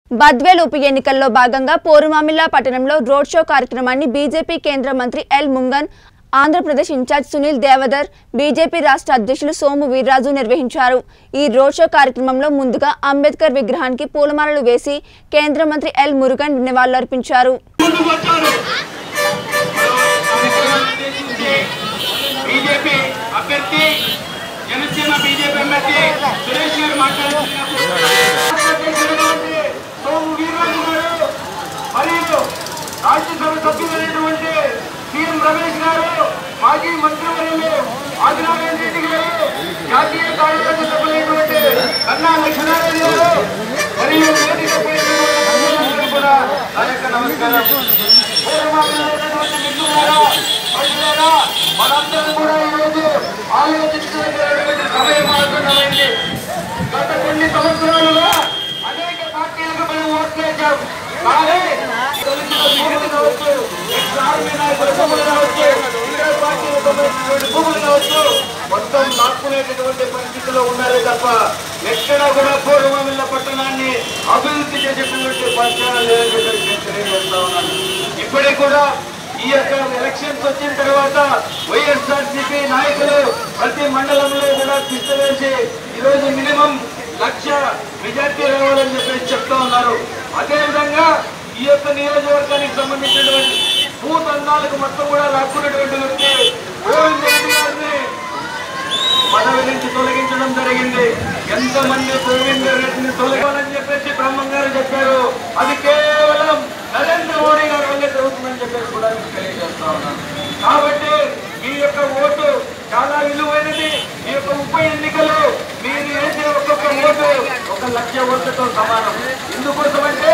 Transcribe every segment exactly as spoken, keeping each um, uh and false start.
బద్వేల్ ఉప ఎన్నికల్లో భాగంగా పోరుమామిల్లా పట్టణంలో రోడ్ షో కార్యక్రమాన్ని బీజేపీ కేంద్ర మంత్రి L Murugan, Andhra Pradesh incharge Sunil Deodhar, BJP రాష్ట్ర అధ్యక్షులు సోము వీర్రాజు నిర్వహించారు। ఈ రోడ్ షో కార్యక్రమంలో ముందుగా అంబేద్కర్ విగ్రహానికి పూలమాలలు వేసి కేంద్ర మంత్రి ఎల్ మురుగన్ నివాళులర్పించారు। राज्यसभा सभ्युलैनटुवंटि सीएम रमेश गारू, माजी मंत्रिवर्युलु आदिनारायण रेड्डी गारू, जातीय कार्यवर्ग सभ्युलैनटुवंटि कन्ना लक्ष्मीनारायण गारू मरियु वेदिकपై ఉన్నటువంటి కూడా నా యొక్క నమస్కారం। పూర్వమానమైనటువంటి మిత్రులారా, ప్రజలారా, మనందరం కూడా ఈరోజు ఆలోచించాల్సినటువంటి సమయం ఆసన్నమైంది। గత కొన్ని సంవత్సరాలుగా అనేక పార్టీలకు మనం ఓట్లేసాం, కానీ మొత్తం లాక్కునేటటువంటి పరిస్థితిలో ఉన్నారే తప్ప ఎక్కడ కూడా పూర్వమిల్ల పట్టణాన్ని అభివృద్ధి చేసేటువంటి పరిచయాలు లేదని తెలియజేస్తా ఉన్నాను। ఇప్పటికి కూడా ఈ యొక్క ఎలక్షన్స్ వచ్చిన తర్వాత వైఎస్ఆర్సీపీ నాయకులు ప్రతి మండలంలో కూడా తిష్టవేసి ఈరోజు మినిమం లక్ష మెజార్టీ రావాలని చెప్పేసి చెప్తా ఉన్నారు। అదేవిధంగా ఈ యొక్క నియోజకవర్గానికి సంబంధించినటువంటి బూత్ అందాలకు మొత్తం కూడా లాక్కున్నటువంటి వ్యక్తి గోవింద్ రెడ్డి గారిని పదవి నుంచి తొలగించడం జరిగింది। ఎంతమంది గోవింద్ రెడ్డిని తొలగాలని చెప్పేసి బ్రహ్మం గారు చెప్పారు, అది కేవలం నరేంద్ర మోడీ గారి వల్లే జరుగుతుందని చెప్పేసి కూడా తెలియజేస్తా ఉన్నాను। కాబట్టి మీ యొక్క ఓటు చాలా విలువైనది। ఈ యొక్క ఉప ఎన్నికలు మీరు వేసే ఒక్కొక్క ఓటు ఒక లక్ష ఓట్లతో సమానం। ఎందుకోసమంటే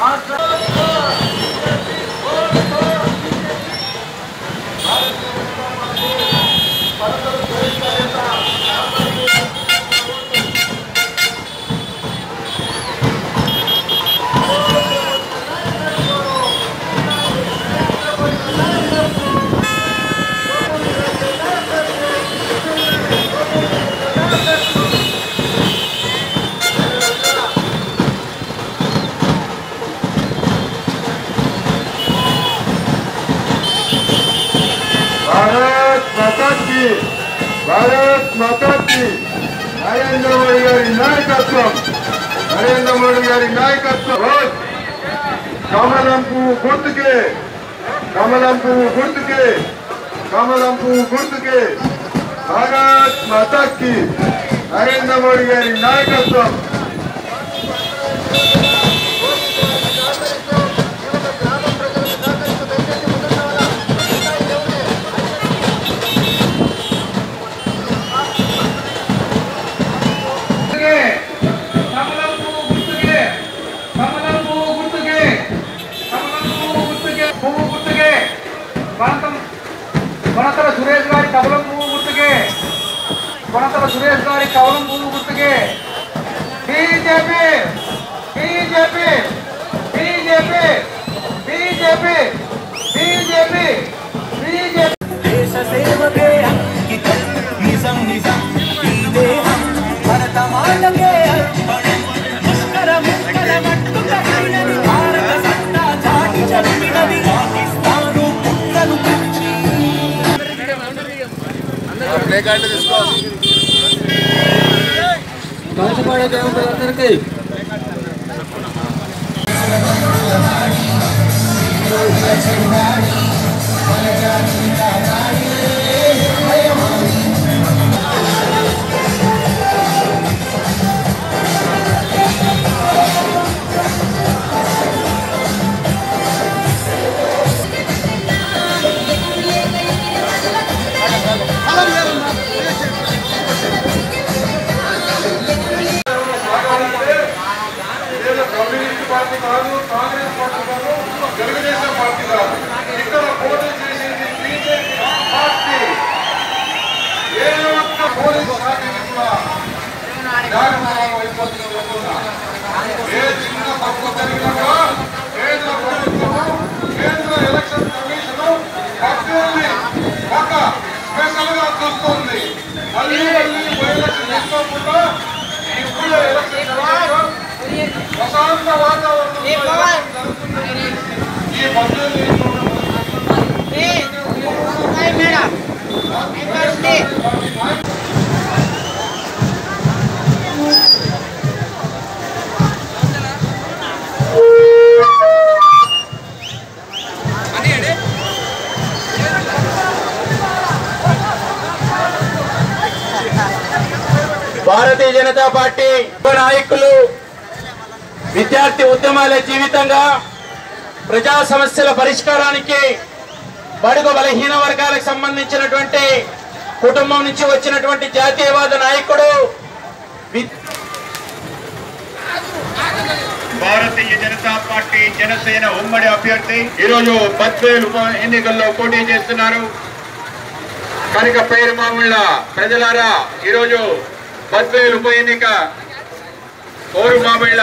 भारत माता की भारत माता की नरेंद्र मोदी गारी नायकत्व नरेंद्र मोदी गारी नायकत्व कमलम पुव्వు గుర్తుకే कमलम पुव्వు గుర్తుకే कमलम पुव्వు గుర్తుకే भारत माता की नरेंद्र मोदी गारी नायकत्व కొనతల సురేష్ గారి కవలం పువ్వు గుర్తుకే కొనతల సురేష్ గారి కవలం పువ్వు గుర్తుకే BJP BJP BJP BJP BJP BJP దేశ సేవకే అంకితం నిజం నిజం ఈ దేహం భరత మాతకే అర్పణం పుష్కర ముక్కల మట్టు కట్టినది భారత సత్తా చాటి చెప్పినది పాకిస్తాను పుట్టలు ప్లే కార్డు తీసుకో కాశపాడే అందరికీ పార్టీ కాదు, కాంగ్రెస్ పార్టీ కాదు, తెలుగుదేశం పార్టీ కాదు, ఇక్కడ పోటీ చేసేది బీజేపీ పార్టీ। ఏ ఒక్క పోలీసు శాఖకి కూడా జాగ్రత్తగా అయిపోతున్నా ఏ చిన్న తప్పు జరిగినా కేంద్ర ప్రభుత్వం కేంద్ర ఎలక్షన్ కమిషన్ భక్తుల్ని ఒక స్పెషల్ గా చూస్తుంది। మళ్ళీ మళ్ళీ ఎలక్షన్ చేసుకోకుండా ఇప్పుడు ఎలక్షన్ ప్రశాంత వాతావరణం ఈ పద్దెనిమిది భారతీయ జనతా పార్టీ నాయకులు విద్యార్థి ఉద్యమాల జీవితంగా ప్రజా సమస్యల పరిష్కారానికి బడుగు బలహీన వర్గాలకు సంబంధించినటువంటి కుటుంబం నుంచి వచ్చినటువంటి జాతీయవాద నాయకుడు భారతీయ జనతా పార్టీ జనసేన ఉమ్మడి అభ్యర్థి ఈరోజు బద్వేలు ఉప ఎన్నికల్లో పోటీ చేస్తున్నారు. కనుక పేరు మామూళ్ళ ప్రజలారా ఈరోజు బద్వేలు ఉప ఎన్నిక కోరు మామిళ్ళ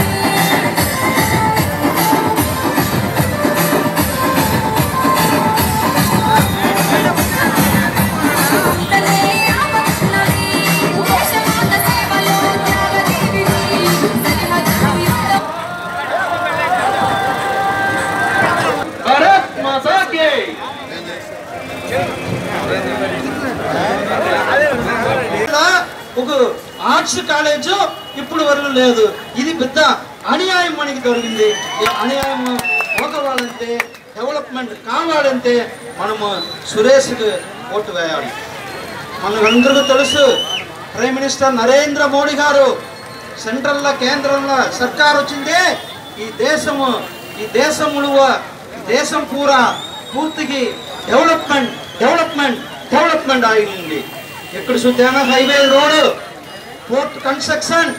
భారత్ మాతా కీ ఒక ఆర్ట్స్ కాలేజ్ ఇప్పుడు వరకు లేదు. ఇది పెద్ద అన్యాయం మనకి దొరికింది. అన్యాయం పోకవాలంటే డెవలప్మెంట్ కావాలంటే మనము సురేష్కి ఓటు వేయాలి. మనకందరికీ తెలుసు ప్రైమ్ మినిస్టర్ నరేంద్ర మోడీ గారు సెంట్రల్లో కేంద్రంలో సర్కార్ వచ్చిందే ఈ దేశము ఈ దేశములు దేశం పూరా పూర్తికి డెవలప్మెంట్ డెవలప్మెంట్ డెవలప్మెంట్ అయింది. ఎక్కడ చూద్దామా హైవే రోడ్ పోర్ట్ కన్స్ట్రక్షన్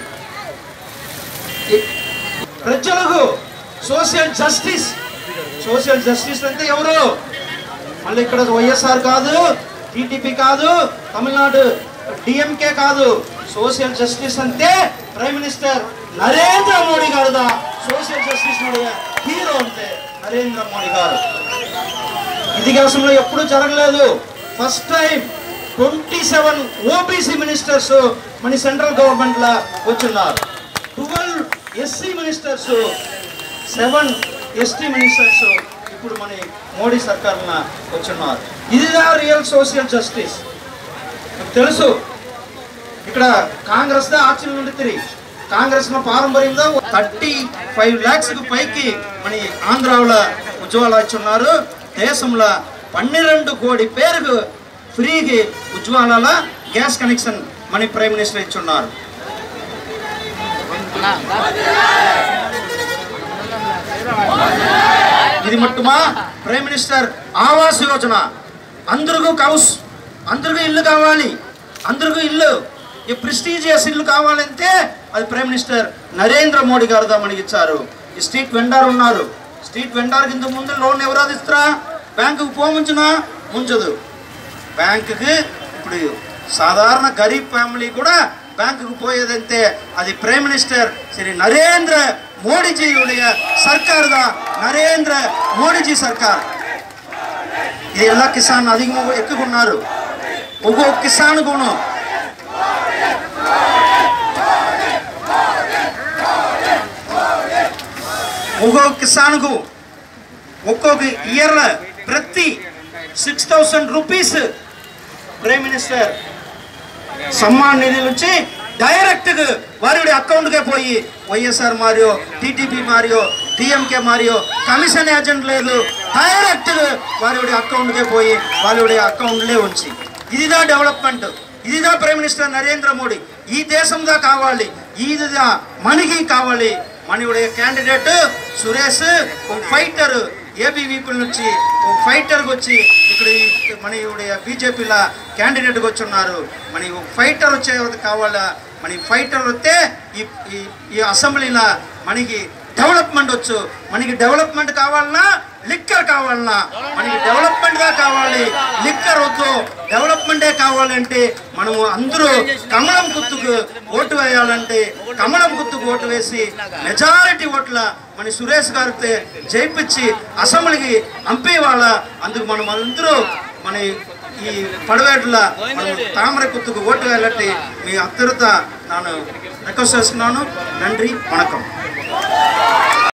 ప్రజలకు సోషల్ జస్టిస్ సోషల్ జస్టిస్ అంటే ఎవరు మళ్ళీ ఇక్కడ వైఎస్ఆర్ కాదు టీడీపీ కాదు తమిళనాడు డిఎంకే కాదు సోషల్ జస్టిస్ అంటే ప్రైమ్ మినిస్టర్ నరేంద్ర మోడీ గారుదా సోషల్ జస్టిస్ హీరో అంటే నరేంద్ర మోడీ గారు. ఇతిహాసంలో ఎప్పుడు జరగలేదు. First time twenty seven OBC ministers మన సెంట్రల్ గవర్నమెంట్ లా వచ్చున్నారు. Twelve SC ministers seven ST ministers ఇప్పుడు మన మోడీ సర్కార్ వచ్చున్నారు. ఇదిదా రియల్ సోషల్ జస్టిస్. తెలుసు ఇక్కడ కాంగ్రెస్ దా ఆర్చిల్ నుండి తిరిగి కాంగ్రెస్ పారంపర్యంగా థర్టీ ఫైవ్ ల్యాక్స్ పైకి మన ఆంధ్రాలో ఉజ్వల ఇచ్చున్నారు. దేశంలో పన్నెండు కోటి పేరుకు ఫ్రీకి ఉజ్వాల గ్యాస్ కనెక్షన్ మన ప్రైమ్ మినిస్టర్ ఇచ్చున్నారు. ఇది మట్టుమా ప్రైమ్ మినిస్టర్ ఆవాస్ యోజన అందరికీ కౌస్ అందరికీ ఇల్లు కావాలి. అందరికీ ఇల్లు ఈ ప్రెస్టీజియస్ ఇల్లు కావాలంటే అది ప్రైమ్ మినిస్టర్ నరేంద్ర మోడీ గారు మనకి ఇచ్చారు. ఈ స్ట్రీట్ వెండర్ ఉన్నారు. స్ట్రీట్ వెండర్ కింద ముందు లోన్ ఎవరు ఇస్తారా? బ్యాంకుకు పోముంచునా ముంచదు. బ్యాంకుకి ఇప్పుడు సాధారణ గరీబ్ ఫ్యామిలీ కూడా బ్యాంకుకు పోయేదంటే అది ప్రైమ్ మినిస్టర్ శ్రీ నరేంద్ర మోడీజీ సర్కార్ దా నరేంద్ర మోడీజీ సర్కార్. ఇది ఎలా కిసాన్ అధికంగా ఎక్కుకున్నారు. ఒక్కొక్క కిసాన్ గుణం ఒక్కొక్క కిసాన్కు ఒక్కొక్క ఇయర్ ప్రతి six thousand rupees prime minister Samman Nidhi నుంచి డైరెక్ట్ వారి అకౌంట్కే పోయి వైఎస్ఆర్ మారియో టీటీపీ మారియో టీఎంకే మారియో కమిషన్ ఏజెంట్ లేదు. డైరెక్ట్ వారి అకౌంట్కే పోయి వారి అకౌంట్లే ఉంచి ఇదిదా డెవలప్మెంట్. ఇదిదా ప్రైమ్ మినిస్టర్ నరేంద్ర మోడీ. ఈ దేశంగా కావాలి. ఇదిదా మనకి కావాలి. మనయుடைய క్యాండిడేట్ సురేష్ ఒక ఫైటర్ ఏబీవీపీ నుంచి ఒక ఫైటర్కి వచ్చి ఇక్కడ మన బీజేపీలో క్యాండిడేట్కి వచ్చి ఉన్నారు. మన ఫైటర్ వచ్చే కావాలా. మన ఫైటర్ వస్తే ఈ ఈ అసెంబ్లీలో మనకి డెవలప్మెంట్ వచ్చు. మనకి డెవలప్మెంట్ కావాలన్నా లిక్కర్ కావాలన్నా మనకి డెవలప్మెంట్గా కావాలి. లిక్కర్ వద్దు డెవలప్మెంటే కావాలంటే మనము అందరూ కమలం గుర్తుకు ఓటు వేయాలంటే కమలం గుర్తుకు ఓటు వేసి మెజారిటీ ఓట్ల మన సురేష్ గారితో జయిపించి అసెంబ్లీకి పంపేవాళ్ళ. అందుకు మనం అందరూ మన ఈ పడవేట్ల మనం తామర గుర్తుకు ఓటు వేయాలంటే మీ అందరితో నేను రిక్వెస్ట్ చేస్తున్నాను. నండి వణకం.